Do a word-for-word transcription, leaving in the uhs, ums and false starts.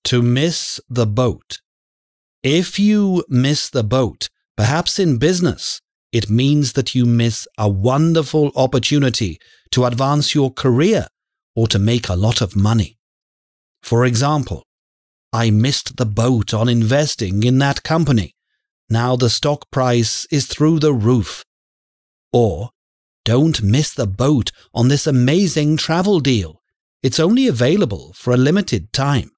To miss the boat. If you miss the boat, perhaps in business, it means that you miss a wonderful opportunity to advance your career or to make a lot of money. For example, I missed the boat on investing in that company. Now the stock price is through the roof. Or, don't miss the boat on this amazing travel deal. It's only available for a limited time.